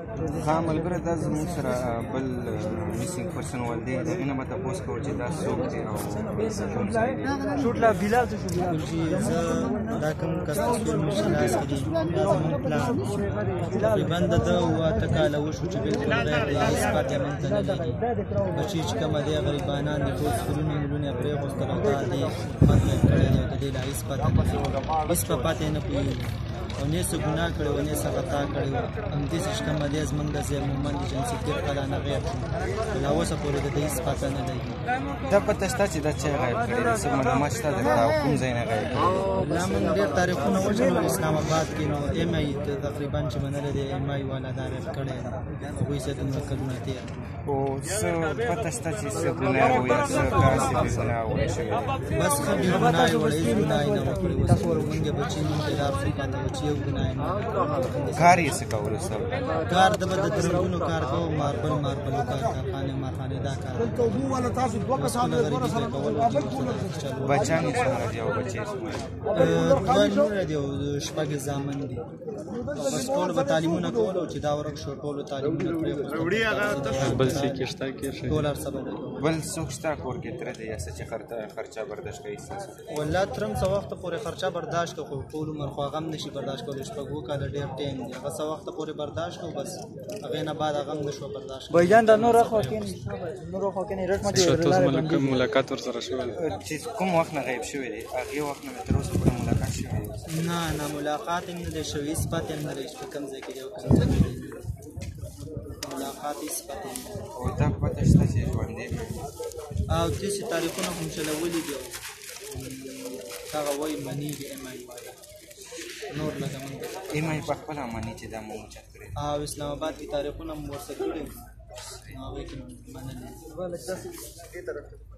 ها ملګری دا زموږ سره بل میسینګ پرسن والدی د هغې نه به تپوس کوو چې دا څوک دی او کوم ځای دی. زه دا کوم کس تصویر مې چې لاس کې دي دا زموږ پلان تقریبا د ده 8 کاله وشو چې بلکل غیر دی اثبات یې موږ ته نه لري. بچي چې کومه دی غریبانان دي ټول سکولونه یې ملونه یې پرېغوستل او دا دی خدمت یې کړی دی او د دې لا هېڅ پته نه لري هېڅ په پته یې نه پوهېږي او نه یې څه ګناه کړی و نه یې څه خطا کړې وه. همداسې چې کومه دی زموږ د زیر مومند دي جنسي تېر کاله نه غیب شو لا اوسه پورې د ده هېڅ پته نه لري. دا پته شته چې دا چا غایب کړی دی؟ څه معلومات شته درته او کوم ځای نه غایب کړی دی؟ لا موږ ډېر تاریخونه وچلو اسلام آباد کې نو ایم آی تقریبا چې منلی دی ایم آی والا دا غیب کړی دی هغوی سره دومره کلونه تېر خو څه پته شته چې څه ګناه و یا څه کاسې بې ګناه وړی شوی دی؟ بس ښه بې ګناه یې وړی هېڅ ګناه یې نه وه کړې اوس موږ یې بچي موږ ته لار خو پته وه چې یو ګناه یې نه وه. کار یې څه کولو سر کار د به د درنګونو کار کوو ماربلو کار کارخانې مارخانې دا کار مسکونه غریبي پرې کول بچیان یې څومره دي او بچې یې څومره دي؟ 2 لوڼې دي او 6 زامن دي. بس ټولو به تعلیمونه کول او چې دا ورک شو ټولو تعلیمونه پرېښودل ټول هر څه به بل څوک شته کور کې تره دی یا څه چې خرچه برداشت کوي ستاسو؟ والله تر څه وخته پورې خرچه برداشت کړو خو ټول عمر خو هغه هم نشي برداشت کولی 6 کاله ډېر ټایم دی هغه څه وخته پورې برداشت کړو بس هغې نه بعد هغه هم نشو برداشت بھاجان دا نور خو کې رټ مته ملاقات ورسره شوی دی چې کوم وخت نه غیب شوی دی هغې وخت نه مې تر اوسه پورې ملاقات شوی دی؟ نه ملاقات یې نه دی شوی هېڅ پته یې نه لري چې په کوم ځای کې دی او کوم ځای کې دی ملاقات هېڅ پته یې نه لري. او دا پته شته چې ژوندی دی او داسې تاریخونه خو چلولي دي هغه وایي مني د ایم آی وایي نور لکه موږ ایم آی په خپله مني چې دا مو اوچت کړی او اسلام آباد کې تاریخونه مو ورسره کړي نو هغې کې منلي